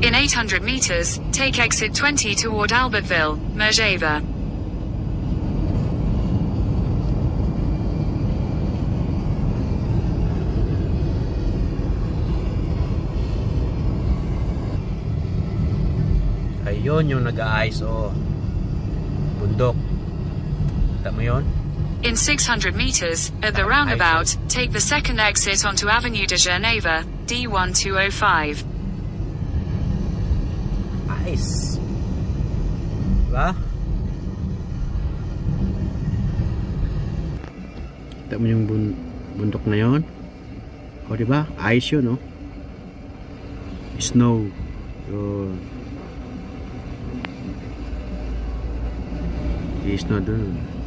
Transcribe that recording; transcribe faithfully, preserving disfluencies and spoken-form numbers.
In eight hundred meters, take exit twenty toward Albertville, Merjava. Ayun yung nag-a-ice o bundok. Kita mo yun? In six hundred meters, at the roundabout, take the second exit onto Avenue de Geneva, D one two oh five. Ice. Diba? Kita mo yung bun bundok na yun? O diba? Ice yun, no? Snow. Yun. Is not done.